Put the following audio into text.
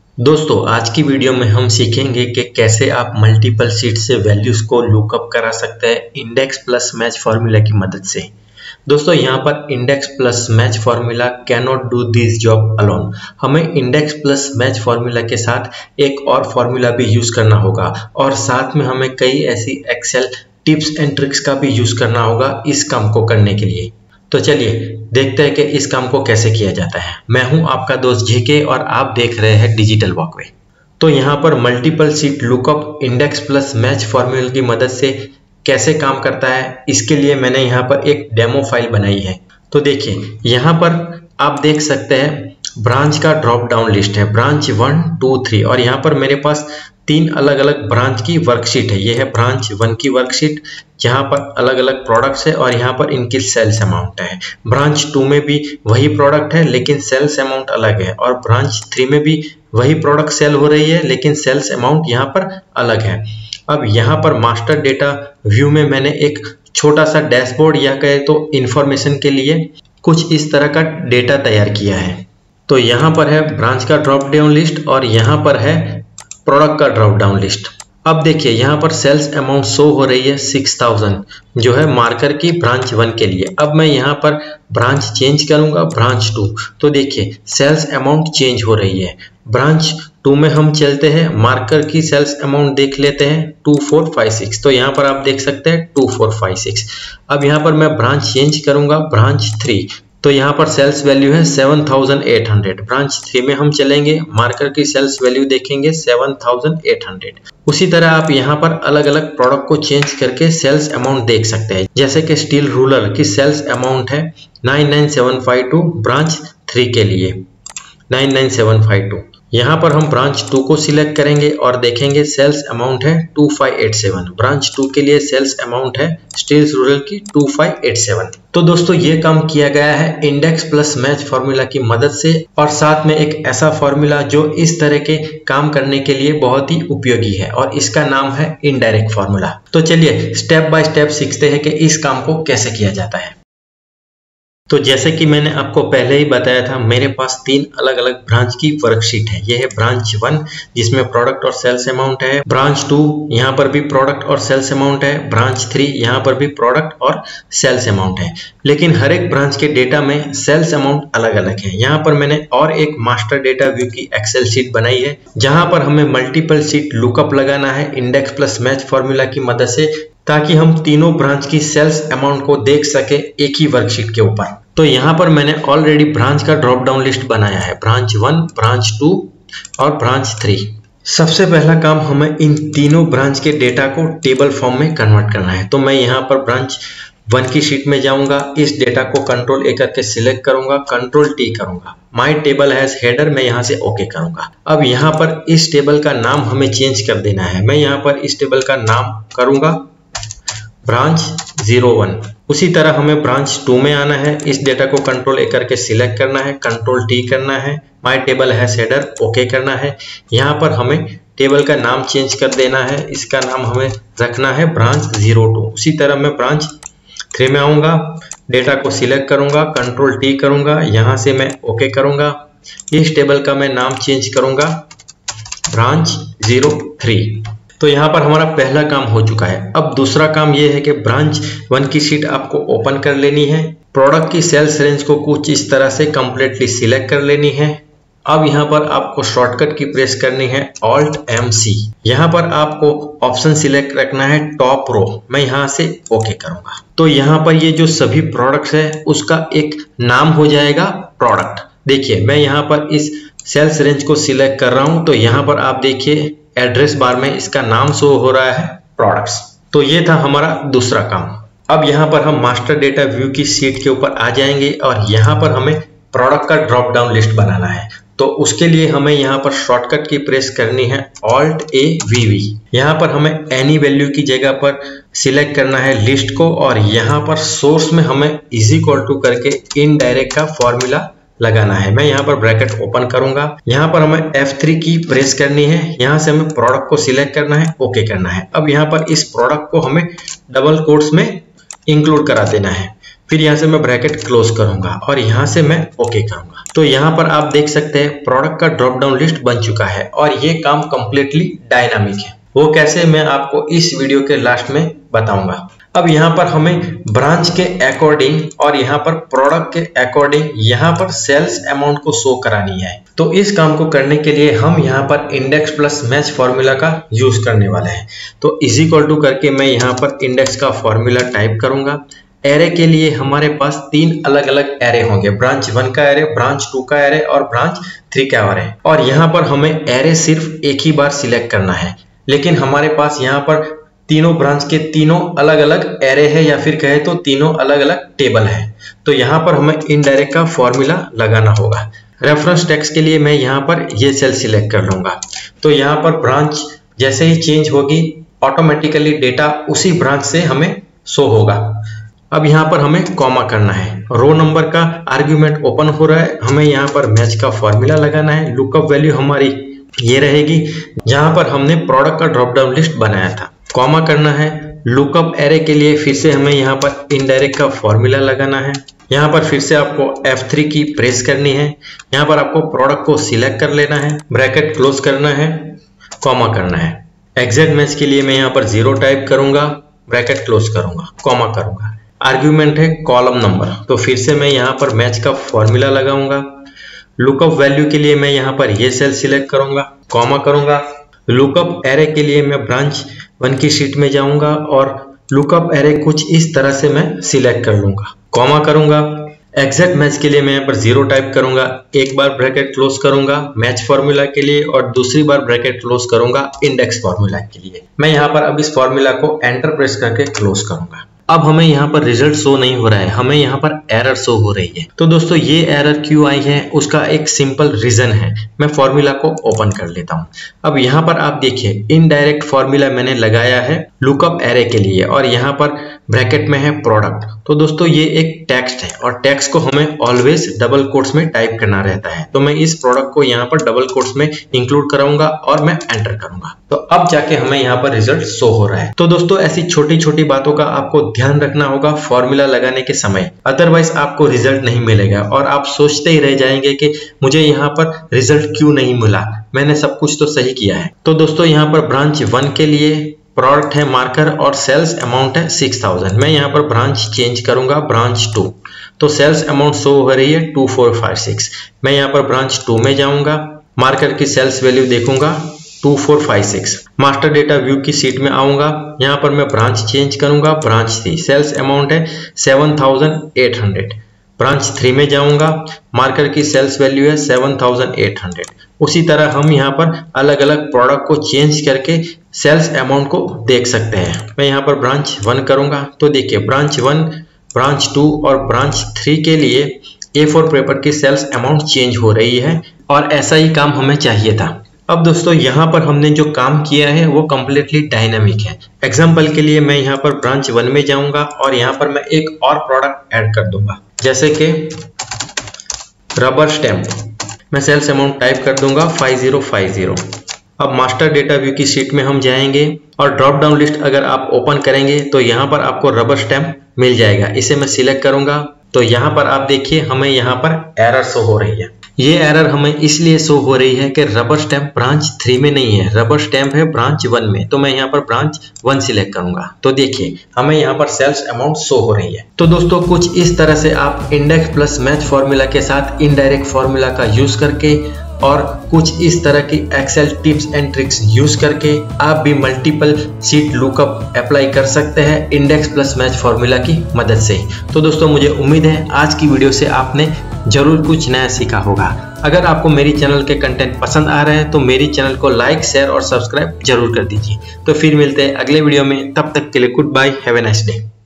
दोस्तों आज की वीडियो में हम सीखेंगे कि कैसे आप मल्टीपल शीट से वैल्यूज को लुकअप करा सकते हैं इंडेक्स प्लस मैच फार्मूला की मदद से। दोस्तों यहाँ पर index plus match formula cannot do this job alone. हमें इंडेक्स प्लस मैच फार्मूला के साथ एक और फार्मूला भी यूज करना होगा और साथ में हमें कई ऐसी एक्सेल टिप्स एंड ट्रिक्स का भी यूज करना होगा इस काम को करने के लिए। तो चलिए देखते हैं कि इस काम को कैसे किया जाता है। मैं हूं आपका दोस्त जेके और आप देख रहे हैं डिजिटल वॉकवे। तो यहाँ पर multiple sheet lookup index plus match formula की मदद से कैसे काम करता है, इसके लिए मैंने यहाँ पर एक डेमो फाइल बनाई है। तो देखिए यहाँ पर आप देख सकते हैं ब्रांच का ड्रॉप डाउन लिस्ट है, ब्रांच 1, 2, 3 और यहाँ पर मेरे पास 3 अलग अलग ब्रांच की वर्कशीट है। ये है ब्रांच 1 की वर्कशीट, जहाँ पर अलग अलग प्रोडक्ट्स है और यहाँ पर इनकी सेल्स अमाउंट है। ब्रांच 2 में भी वही प्रोडक्ट है लेकिन सेल्स अमाउंट अलग है और ब्रांच 3 में भी वही प्रोडक्ट सेल हो रही है लेकिन सेल्स अमाउंट यहाँ पर अलग है। अब यहाँ पर मास्टर डेटा व्यू में मैंने एक छोटा सा डैशबोर्ड या कहे तो इंफॉर्मेशन के लिए कुछ इस तरह का डेटा तैयार किया है। तो यहाँ पर है ब्रांच का ड्रॉप डाउन लिस्ट और यहाँ पर है प्रोडक्ट का ड्रॉप डाउन लिस्ट। अब देखिए यहाँ पर सेल्स अमाउंट शो हो रही है 6000 जो है मार्कर की ब्रांच 1 के लिए। अब मैं यहाँ पर ब्रांच चेंज करूंगा ब्रांच 2, तो देखिए सेल्स अमाउंट चेंज हो रही है। ब्रांच 2 में हम चलते हैं, मार्कर की सेल्स अमाउंट देख लेते हैं 2456। तो यहाँ पर आप देख सकते हैं 2456। अब यहाँ पर मैं ब्रांच चेंज करूंगा ब्रांच 3, तो यहाँ पर सेल्स वैल्यू है 7800। ब्रांच 3 में हम चलेंगे, मार्कर की सेल्स वैल्यू देखेंगे 7800। उसी तरह आप यहाँ पर अलग अलग प्रोडक्ट को चेंज करके सेल्स अमाउंट देख सकते हैं। जैसे कि स्टील रूलर की सेल्स अमाउंट है 99752 ब्रांच 3 के लिए 99752। यहाँ पर हम ब्रांच 2 को सिलेक्ट करेंगे और देखेंगे सेल्स अमाउंट है 2587। ब्रांच 2 के लिए सेल्स अमाउंट है स्टील रूरल की 2587। तो दोस्तों ये काम किया गया है इंडेक्स प्लस मैच फार्मूला की मदद से और साथ में एक ऐसा फार्मूला जो इस तरह के काम करने के लिए बहुत ही उपयोगी है और इसका नाम है इनडायरेक्ट फार्मूला। तो चलिए स्टेप बाय स्टेप सीखते हैं कि इस काम को कैसे किया जाता है। तो जैसे कि मैंने आपको पहले ही बताया था, मेरे पास 3 अलग अलग ब्रांच की वर्कशीट है। ये है ब्रांच 1 जिसमें प्रोडक्ट और सेल्स अमाउंट है, ब्रांच 2 यहाँ पर भी प्रोडक्ट और सेल्स अमाउंट है, ब्रांच 3 यहाँ पर भी प्रोडक्ट और सेल्स अमाउंट है। लेकिन हर एक ब्रांच के डेटा में सेल्स अमाउंट अलग अलग है। यहाँ पर मैंने और एक मास्टर डेटा व्यू की एक्सेल शीट बनाई है जहां पर हमें मल्टीपल शीट लुकअप लगाना है इंडेक्स प्लस मैच फार्मूला की मदद से, ताकि हम तीनों ब्रांच की सेल्स अमाउंट को देख सके एक ही वर्कशीट के ऊपर। तो यहाँ पर मैंने ऑलरेडी ब्रांच का ड्रॉप डाउन लिस्ट बनाया है, ब्रांच 1, ब्रांच 2 और ब्रांच 3। सबसे पहला काम हमें इन तीनों ब्रांच के डेटा को टेबल फॉर्म में कन्वर्ट करना है। तो मैं यहाँ पर ब्रांच 1 की शीट में जाऊंगा, इस डेटा को कंट्रोल ए करके सिलेक्ट करूंगा, कंट्रोल टी करूंगा, माई टेबल हैज हेडर मैं यहाँ से ओके करूंगा। अब यहाँ पर इस टेबल का नाम हमें चेंज कर देना है। मैं यहाँ पर इस टेबल का नाम करूंगा ब्रांच 01। उसी तरह हमें ब्रांच 2 में आना है, इस डेटा को कंट्रोल ए करके सिलेक्ट करना है, कंट्रोल टी करना है, my table has header okay करना है। यहाँ पर हमें टेबल का नाम चेंज कर देना है, इसका नाम हमें रखना है ब्रांच 02। उसी तरह मैं ब्रांच 3 में आऊंगा, डेटा को सिलेक्ट करूंगा, कंट्रोल टी करूंगा, यहाँ से मैं ओके करूंगा। इस टेबल का मैं नाम चेंज करूंगा ब्रांच 03। तो यहाँ पर हमारा पहला काम हो चुका है। अब दूसरा काम ये है कि ब्रांच 1 की शीट आपको ओपन कर लेनी है, प्रोडक्ट की सेल्स रेंज को कुछ इस तरह से कंप्लीटली सिलेक्ट कर लेनी है। अब यहाँ पर आपको शॉर्टकट की प्रेस करनी है Alt MC। यहाँ पर आपको ऑप्शन सिलेक्ट रखना है टॉप रो, मैं यहाँ से ओके करूंगा। तो यहाँ पर ये जो सभी प्रोडक्ट्स है उसका एक नाम हो जाएगा प्रोडक्ट। देखिए मैं यहाँ पर इस सेल्स रेंज को सिलेक्ट कर रहा हूँ, तो यहाँ पर आप देखिए एड्रेस बार में इसका नाम शो हो रहा है प्रोडक्ट्स। तो ये था हमारा दूसरा काम। अब यहाँ पर हम मास्टर डेटा व्यू की शीट के ऊपर आ जाएंगे और यहाँ पर हमें प्रोडक्ट का ड्रॉप डाउन लिस्ट बनाना है। तो उसके लिए हमें यहाँ पर शॉर्टकट की प्रेस करनी है Alt A VV। यहाँ पर हमें एनी वैल्यू की जगह पर सिलेक्ट करना है लिस्ट को और यहाँ पर सोर्स में हमें इज इक्वल टू करके इनडायरेक्ट का फॉर्मूला लगाना है। मैं यहाँ पर ब्रैकेट ओपन करूंगा, यहाँ पर हमें F3 की प्रेस करनी है, यहाँ से हमें प्रोडक्ट को सिलेक्ट करना है, ओके करना है। अब यहाँ पर इस प्रोडक्ट को हमें डबल कोट्स में इंक्लूड करा देना है। फिर यहाँ से मैं ब्रैकेट क्लोज करूंगा और यहाँ से मैं ओके करूंगा। तो यहाँ पर आप देख सकते हैं प्रोडक्ट का ड्रॉप डाउन लिस्ट बन चुका है और ये काम कंप्लीटली डायनामिक है। वो कैसे मैं आपको इस वीडियो के लास्ट में बताऊंगा। अब यहाँ पर हमें ब्रांच के अकॉर्डिंग और यहाँ पर प्रोडक्ट के अकॉर्डिंग यहाँ पर सेल्स अमाउंट को शो करानी है। तो इस काम को करने के लिए हम यहाँ पर इंडेक्स प्लस मैच फॉर्मूला का यूज करने वाले हैं। तो इज इक्वल टू करके मैं यहाँ पर इंडेक्स का फॉर्मूला टाइप करूंगा। एरे के लिए हमारे पास 3 अलग अलग एरे होंगे, ब्रांच 1 का एरे, ब्रांच 2 का एरे और ब्रांच 3 का एरे। और यहाँ पर हमें एरे सिर्फ एक ही बार सिलेक्ट करना है, लेकिन हमारे पास यहाँ पर तीनों ब्रांच के तीनों अलग अलग एरे है या फिर कहे तो तीनों अलग अलग टेबल है। तो यहाँ पर हमें इनडायरेक्ट का फॉर्मूला लगाना होगा। रेफरेंस टेक्स्ट के लिए मैं यहाँ पर ये सेल सिलेक्ट कर लूंगा। तो यहाँ पर ब्रांच जैसे ही चेंज होगी ऑटोमेटिकली डेटा उसी ब्रांच से हमें शो होगा। अब यहाँ पर हमें कॉमा करना है। रो नंबर का आर्ग्यूमेंट ओपन हो रहा है, हमें यहाँ पर मैच का फॉर्मूला लगाना है। लुकअप वैल्यू हमारी ये रहेगी जहां पर हमने प्रोडक्ट का ड्रॉप डाउन लिस्ट बनाया था। कॉमा करना है। लुकअप एरे के लिए फिर से हमें यहाँ पर इनडायरेक्ट का फॉर्मूला लगाना है। यहाँ पर फिर से आपको F3 की प्रेस करनी है। यहाँ पर आपको प्रोडक्ट को सिलेक्ट कर लेना है, ब्रैकेट क्लोज करना है, कॉमा करना है। एग्जैक्ट मैच के लिए मैं यहाँ पर 0 टाइप करूंगा, ब्रैकेट क्लोज करूंगा, कॉमा करूंगा। आर्ग्यूमेंट है कॉलम नंबर, तो फिर से मैं यहाँ पर मैच का फॉर्मूला लगाऊंगा। लुकअप वैल्यू के लिए मैं यहाँ पर ये सेल सिलेक्ट करूंगा, कॉमा करूंगा। लुकअप एरे के लिए मैं ब्रांच 1 की शीट में जाऊंगा और लुकअप एरे कुछ इस तरह से मैं सिलेक्ट कर लूंगा, कॉमा करूंगा। एग्जैक्ट मैच के लिए मैं यहाँ पर 0 टाइप करूंगा, एक बार ब्रैकेट क्लोज करूंगा मैच फॉर्मूला के लिए और दूसरी बार ब्रैकेट क्लोज करूंगा इंडेक्स फॉर्मूला के लिए। मैं यहाँ पर अब इस फॉर्मूला को एंटर प्रेस करके क्लोज करूंगा। अब हमें यहाँ पर रिजल्ट शो नहीं हो रहा है, हमें यहाँ पर एरर शो हो रही है। तो दोस्तों ये एरर क्यों आई है उसका एक सिंपल रीजन है। मैं फॉर्मूला को ओपन कर लेता हूँ। अब यहाँ पर आप देखिए इनडायरेक्ट फॉर्मूला मैंने लगाया है लुकअप एरे के लिए और यहाँ पर ब्रैकेट में है प्रोडक्ट। तो दोस्तों ये एक टेक्स्ट है और टेक्स्ट को हमें ऑलवेज डबल कोट्स में टाइप करना रहता है। तो मैं इस प्रोडक्ट को यहाँ पर डबल कोट्स में इंक्लूड कराऊंगा और मैं एंटर करूंगा। तो अब जाके हमें यहाँ पर रिजल्ट शो हो रहा है। तो दोस्तों ऐसी छोटी छोटी बातों का आपको ध्यान रखना होगा फॉर्मूला लगाने के समय, अदरवाइज आपको रिजल्ट नहीं मिलेगा और आप सोचते ही रह जाएंगे कि मुझे यहाँ पर रिजल्ट क्यों नहीं मिला, मैंने सब कुछ तो सही किया है। तो दोस्तों यहाँ पर ब्रांच 1 के लिए प्रोडक्ट है मार्कर और सेल्स अमाउंट है 6000। मैं यहाँ पर ब्रांच चेंज करूंगा ब्रांच 2, तो सेल्स अमाउंट शो हो रही है 2456। मैं यहाँ पर ब्रांच 2 में जाऊंगा, मार्कर की सेल्स वैल्यू देखूंगा 2456। मास्टर डेटा व्यू की सीट में आऊंगा, यहाँ पर मैं ब्रांच चेंज करूंगा ब्रांच 3, सेल्स अमाउंट है 7800। ब्रांच 3 में जाऊंगा, मार्कर की सेल्स वैल्यू है 7800। उसी तरह हम यहाँ पर अलग अलग प्रोडक्ट को चेंज करके सेल्स अमाउंट को देख सकते हैं। मैं यहाँ पर ब्रांच 1 करूंगा, तो देखिए ब्रांच 1, ब्रांच 2 और ब्रांच 3 के लिए A4 पेपर की सेल्स अमाउंट चेंज हो रही है और ऐसा ही काम हमें चाहिए था। अब दोस्तों यहाँ पर हमने जो काम किया है वो कम्प्लीटली डायनामिक है। एग्जाम्पल के लिए मैं यहाँ पर ब्रांच 1 में जाऊंगा और यहाँ पर मैं एक और प्रोडक्ट ऐड कर दूंगा, जैसे कि रबर स्टैम्प। मैं सेल्स अमाउंट टाइप कर दूंगा 5050। अब मास्टर डेटा व्यू की शीट में हम जाएंगे और ड्रॉप डाउन लिस्ट अगर आप ओपन करेंगे तो यहाँ पर आपको रबर स्टैम्प मिल जाएगा। इसे मैं सिलेक्ट करूंगा, तो यहाँ पर आप देखिए हमें यहाँ पर एरर शो हो रही है। ये एरर हमें इसलिए शो हो रही है कि रबर स्टैम्प ब्रांच 3 में नहीं है, रबर स्टैम्प है ब्रांच 1 में। तो मैं यहाँ पर ब्रांच 1 सिलेक्ट करूंगा, तो देखिए हमें यहाँ पर सेल्स अमाउंट शो हो रही है। तो दोस्तों कुछ इस तरह से आप इंडेक्स प्लस मैच फॉर्मूला के साथ इनडायरेक्ट फॉर्मूला का यूज करके और कुछ इस तरह की Excel tips and tricks use करके आप भी मल्टीपल शीट लुकअप अप्लाई कर सकते हैं इंडेक्स प्लस मैच फॉर्मूला की मदद से। तो दोस्तों मुझे उम्मीद है आज की वीडियो से आपने जरूर कुछ नया सीखा होगा। अगर आपको मेरी चैनल के कंटेंट पसंद आ रहे हैं तो मेरी चैनल को लाइक, शेयर और सब्सक्राइब जरूर कर दीजिए। तो फिर मिलते हैं अगले वीडियो में, तब तक के लिए good bye, have a nice day.